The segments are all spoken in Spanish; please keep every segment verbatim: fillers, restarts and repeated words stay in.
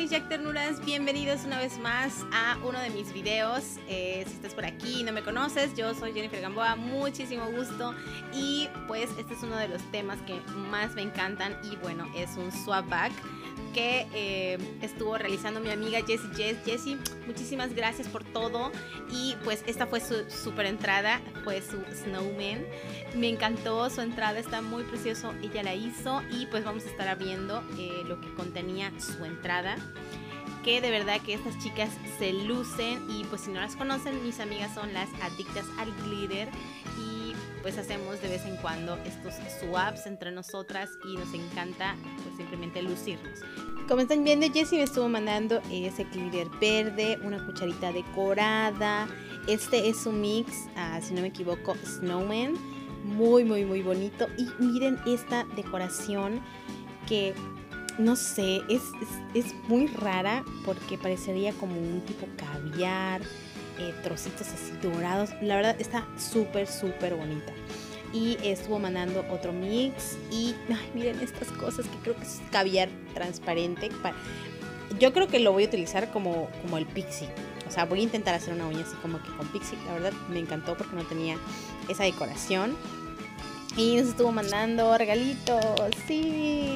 mis Jack Ternuras? Bienvenidos una vez más a uno de mis videos. eh, Si estás por aquí y no me conoces, yo soy Jennifer Gamboa, muchísimo gusto. Y pues este es uno de los temas que más me encantan. Y bueno, es un swap bag que eh, estuvo realizando mi amiga Jessie Jess. Jessie, muchísimas gracias por todo. Y pues esta fue su super entrada, fue su snowman. Me encantó su entrada, está muy precioso, ella la hizo. Y pues vamos a estar abriendo eh, lo que contenía su entrada, que de verdad que estas chicas se lucen. Y pues si no las conocen, mis amigas son las adictas al glitter. Y pues hacemos de vez en cuando estos swaps entre nosotras y nos encanta pues simplemente lucirnos. Como están viendo, Jessie me estuvo mandando ese glitter verde, una cucharita decorada. Este es un mix, uh, si no me equivoco, snowman. Muy muy muy bonito. Y miren esta decoración que no sé, es, es, es muy rara porque parecería como un tipo caviar, eh, trocitos así dorados. La verdad está súper súper bonita. Y estuvo mandando otro mix. Y ay, miren estas cosas que creo que es caviar transparente. Para... Yo creo que lo voy a utilizar como, como el pixie. O sea, voy a intentar hacer una uña así como que con pixie. La verdad me encantó porque no tenía esa decoración. Y nos estuvo mandando regalitos. Sí.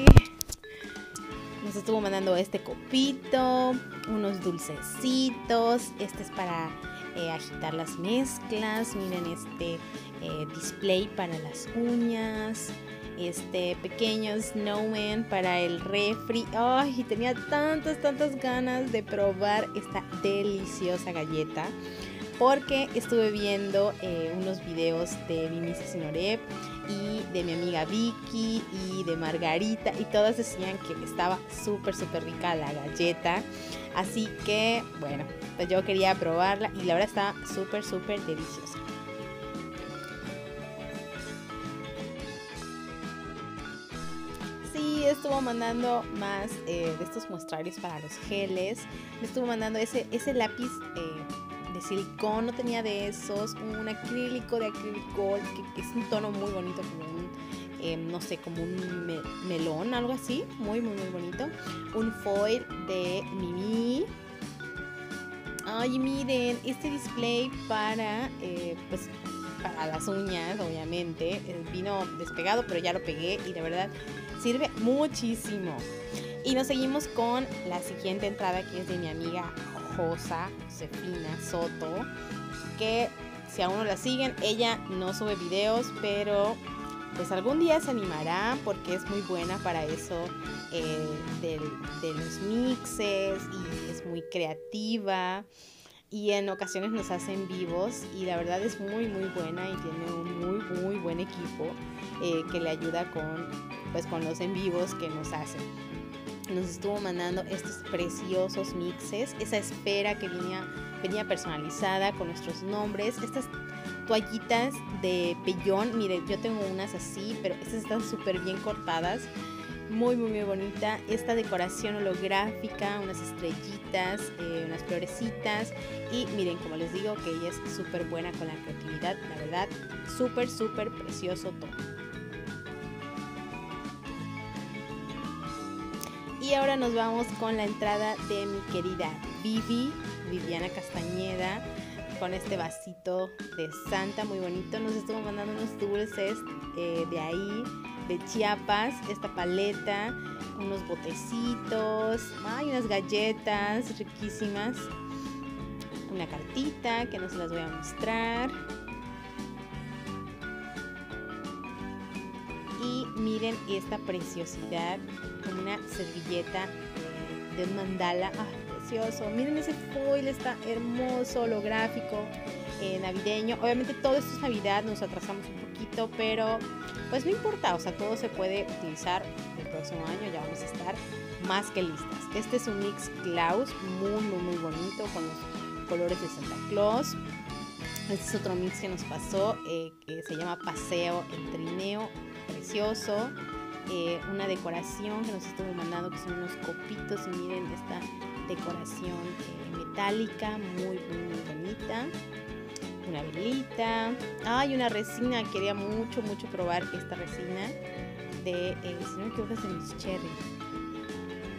Nos estuvo mandando este copito, unos dulcecitos. Este es para eh, agitar las mezclas. Miren este eh, display para las uñas. Este pequeño snowman para el refri. Ay, tenía tantas, tantas ganas de probar esta deliciosa galleta, porque estuve viendo eh, unos videos de Vinicia Sinorep y de mi amiga Vicky y de Margarita, y todas decían que estaba súper súper rica la galleta. Así que bueno, pues yo quería probarla y la verdad está súper súper deliciosa. Sí, estuvo mandando más eh, de estos muestrarios para los geles. Me estuvo mandando ese, ese lápiz eh, de silicón, no tenía de esos, un acrílico de acrílico que, que es un tono muy bonito, como un, eh, no sé, como un me melón, algo así, muy muy muy bonito. Un foil de Mimi. Ay, miren, este display para, eh, pues, para las uñas, obviamente, eh, vino despegado, pero ya lo pegué y de verdad sirve muchísimo. Y nos seguimos con la siguiente entrada, que es de mi amiga Josa, Josefina Soto, que si aún no la siguen, ella no sube videos, pero pues algún día se animará porque es muy buena para eso eh, de, de los mixes, y es muy creativa y en ocasiones nos hace en vivos, y la verdad es muy muy buena y tiene un muy muy buen equipo eh, que le ayuda con, pues, con los en vivos que nos hacen. Nos estuvo mandando estos preciosos mixes, esa esfera que venía, venía personalizada con nuestros nombres, estas toallitas de pellón. Miren, yo tengo unas así, pero estas están súper bien cortadas, muy muy muy bonita. Esta decoración holográfica, unas estrellitas, eh, unas florecitas, y miren, como les digo, que ella es súper buena con la creatividad, la verdad, súper súper precioso todo. Y ahora nos vamos con la entrada de mi querida Vivi, Viviana Castañeda, con este vasito de Santa muy bonito. Nos estuvo mandando unos dulces eh, de ahí, de Chiapas, esta paleta, unos botecitos, hay unas galletas riquísimas, una cartita que no se las voy a mostrar. Y miren esta preciosidad, como una servilleta eh, de un mandala. ¡Ah, precioso! Miren ese foil, está hermoso, holográfico, eh, navideño. Obviamente todo esto es Navidad, nos atrasamos un poquito, pero pues no importa, o sea, todo se puede utilizar el próximo año, ya vamos a estar más que listas. Este es un mix Klaus, muy muy muy bonito, con los colores de Santa Claus. Este es otro mix que nos pasó, eh, que se llama Paseo el Trineo, precioso. Eh, una decoración que nos estuvo mandando, que son unos copitos, y miren esta decoración eh, metálica, muy, muy, muy bonita. Una velita. Ay, una resina, quería mucho, mucho probar esta resina de, eh, si no me equivoco, es de Miss Cherry. No,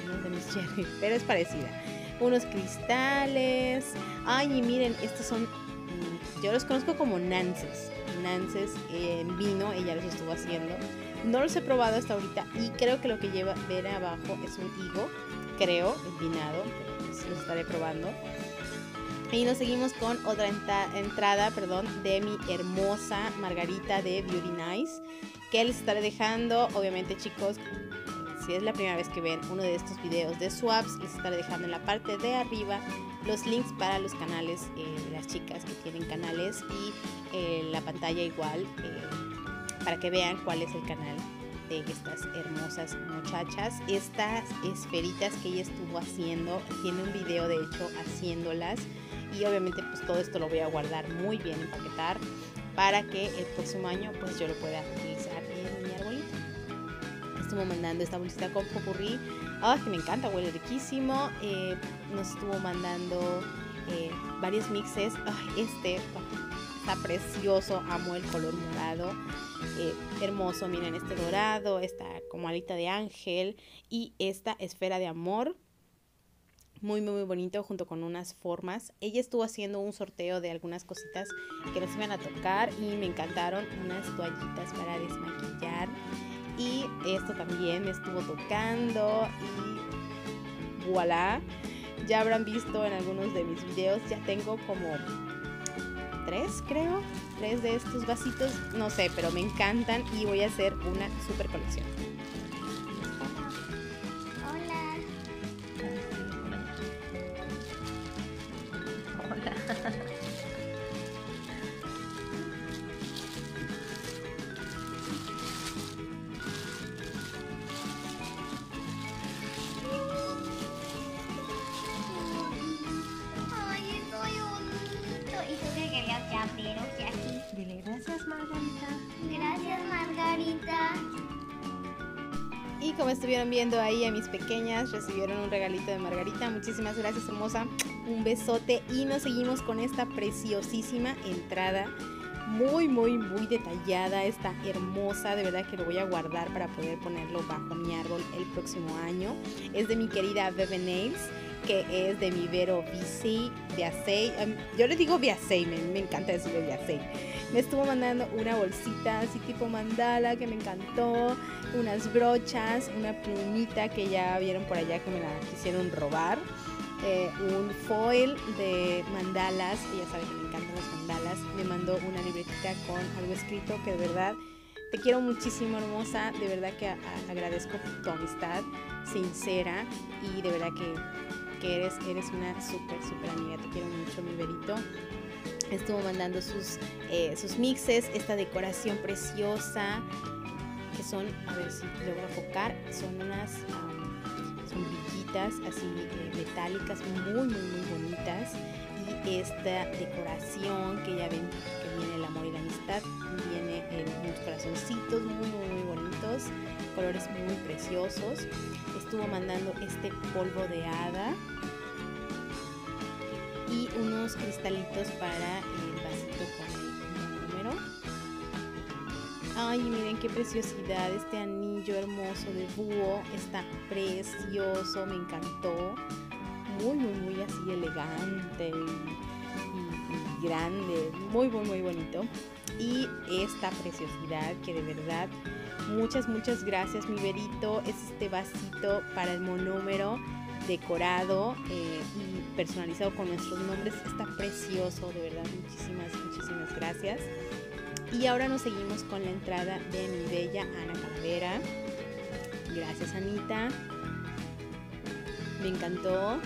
unos de mis cherry, pero es parecida. Unos cristales. Ay, y miren, estos son, yo los conozco como nances. Nances en vino, ella los estuvo haciendo. No los he probado hasta ahorita y creo que lo que lleva ver abajo es un higo, creo, envinado, pero pues los estaré probando. Y nos seguimos con otra entra entrada, perdón, de mi hermosa Margarita de Beauty Nice, que les estaré dejando, obviamente chicos, si es la primera vez que ven uno de estos videos de swaps, les estaré dejando en la parte de arriba los links para los canales eh, de las chicas que tienen canales y eh, la pantalla igual eh, para que vean cuál es el canal de estas hermosas muchachas. Estas esferitas que ella estuvo haciendo, tiene un video de hecho haciéndolas y obviamente pues todo esto lo voy a guardar muy bien, empaquetar para que el próximo año pues yo lo pueda utilizar en mi arbolito. Estuvo mandando esta bolsita con popurrí. Ay, que me encanta, huele riquísimo. Eh, nos estuvo mandando eh, varios mixes. Ay, este oh, está precioso, amo el color morado. Eh, hermoso, miren este dorado, esta como alita de ángel y esta esfera de amor. Muy, muy, muy bonito junto con unas formas. Ella estuvo haciendo un sorteo de algunas cositas que nos iban a tocar y me encantaron. Unas toallitas para desmaquillar. Y esto también me estuvo tocando y voilà. Ya habrán visto en algunos de mis videos, ya tengo como tres, creo, tres de estos vasitos, no sé, pero me encantan y voy a hacer una super colección. Hola. Hola. Dile gracias, Margarita. Gracias, Margarita. Y como estuvieron viendo ahí a mis pequeñas, recibieron un regalito de Margarita. Muchísimas gracias, hermosa. Un besote y nos seguimos con esta preciosísima entrada. Muy, muy, muy detallada. Está hermosa. De verdad que lo voy a guardar para poder ponerlo bajo mi árbol el próximo año. Es de mi querida Bebe Nails, que es de mi Vero Vici, Viacey. Um, yo le digo Viacey, me, me encanta decirle Viacey. Me estuvo mandando una bolsita así tipo mandala que me encantó, unas brochas, una plumita que ya vieron por allá que me la quisieron robar, eh, un foil de mandalas, ella sabe que me encantan las mandalas. Me mandó una libretita con algo escrito que de verdad te quiero muchísimo, hermosa. De verdad que a, a, agradezco tu amistad sincera y de verdad que que eres, eres una súper, súper amiga. Te quiero mucho, mi Verito. Estuvo mandando sus, eh, sus mixes, esta decoración preciosa, que son, a ver si logro enfocar, son unas um, sombrillitas así eh, metálicas, muy, muy, muy bonitas. Y esta decoración que ya ven que viene el amor y la amistad, viene en unos corazoncitos muy, muy, muy bonitos, colores muy preciosos. Estuvo mandando este polvo de hada y unos cristalitos para el vasito con el número. Ay, miren qué preciosidad, este anillo hermoso de búho está precioso, me encantó. Muy, muy, muy así elegante y, y, y grande, muy, muy, muy bonito. Y esta preciosidad que de verdad, muchas, muchas gracias, mi Verito. Es este vasito para el monúmero decorado eh, y personalizado con nuestros nombres. Está precioso, de verdad, muchísimas, muchísimas gracias. Y ahora nos seguimos con la entrada de mi bella Ana Calavera. Gracias, Anita. Me encantó.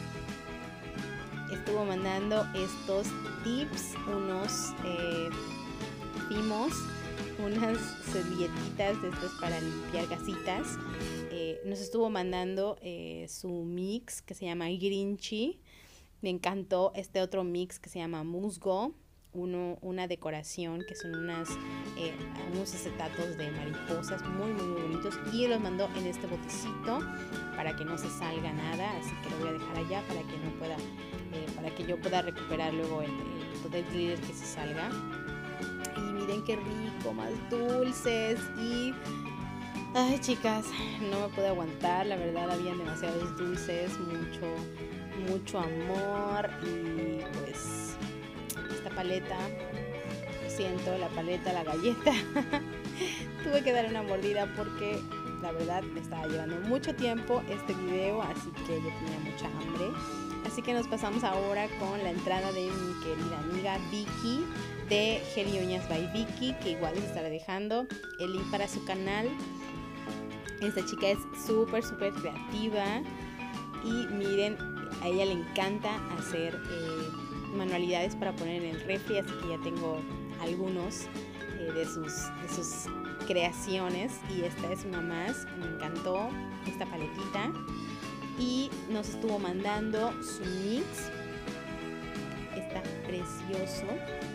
Estuvo mandando estos tips, unos eh, timos, unas servilletitas de estas para limpiar gasitas. Eh, nos estuvo mandando eh, su mix que se llama Grinchy. Me encantó este otro mix que se llama Musgo. Uno, una decoración que son unas, eh, unos acetatos de mariposas muy, muy, muy bonitos. Y los mandó en este botecito para que no se salga nada. Así que lo voy a dejar allá para que no pueda, eh, para que yo pueda recuperar luego el, el, todo el glitter que se salga. Y miren qué rico, más dulces y Ay, chicas, no me pude aguantar, la verdad habían demasiados dulces, mucho, mucho amor y pues esta paleta, lo siento, la paleta, la galleta, tuve que dar una mordida porque la verdad me estaba llevando mucho tiempo este video, así que yo tenía mucha hambre. Así que nos pasamos ahora con la entrada de mi querida amiga Vicky de Gel y Uñas by Vicky, que igual les estaré dejando el link para su canal. Esta chica es súper, súper creativa y miren, a ella le encanta hacer eh, manualidades para poner en el refri, así que ya tengo algunos eh, de, sus, de sus creaciones y esta es una más. Me encantó esta paletita y nos estuvo mandando su mix, está precioso,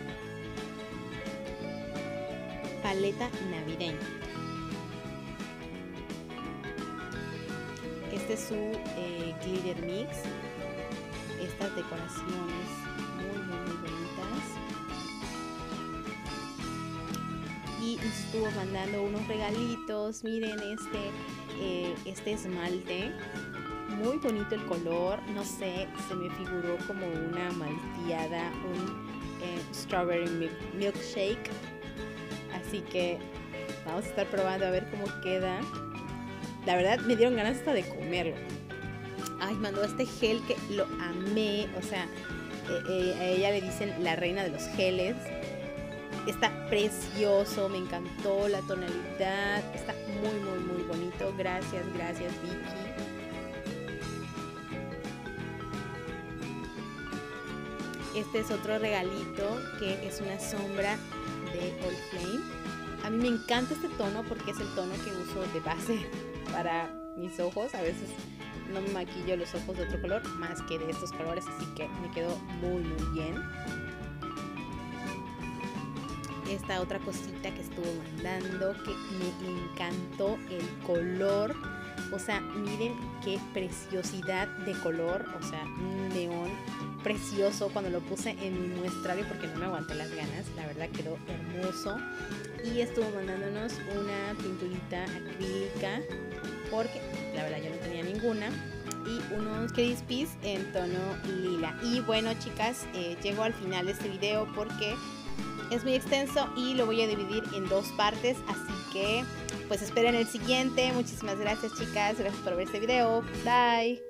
paleta navideña. Este es su eh, glitter mix. Estas decoraciones muy muy muy bonitas. Y nos estuvo mandando unos regalitos. Miren este, eh, este esmalte. Muy bonito el color. No sé, se me figuró como una malteada, un eh, strawberry milk, milkshake. Así que vamos a estar probando a ver cómo queda. La verdad me dieron ganas hasta de comerlo. Ay, mandó este gel que lo amé. O sea, eh, eh, a ella le dicen la reina de los geles. Está precioso, me encantó la tonalidad. Está muy, muy, muy bonito. Gracias, gracias Vicky. Este es otro regalito que es una sombra de Oriflame. A mí me encanta este tono porque es el tono que uso de base para mis ojos. A veces no me maquillo los ojos de otro color más que de estos colores, así que me quedó muy muy bien. Esta otra cosita que estuvo mandando que me encantó el color. O sea, miren qué preciosidad de color. O sea, un neón precioso. Cuando lo puse en mi muestrario porque no me aguanté las ganas, la verdad quedó hermoso. Y estuvo mandándonos una pinturita acrílica porque la verdad yo no tenía ninguna, y unos crispies en tono lila. Y bueno, chicas, eh, llego al final de este video porque es muy extenso y lo voy a dividir en dos partes, así que pues esperen el siguiente. Muchísimas gracias, chicas, gracias por ver este video. Bye.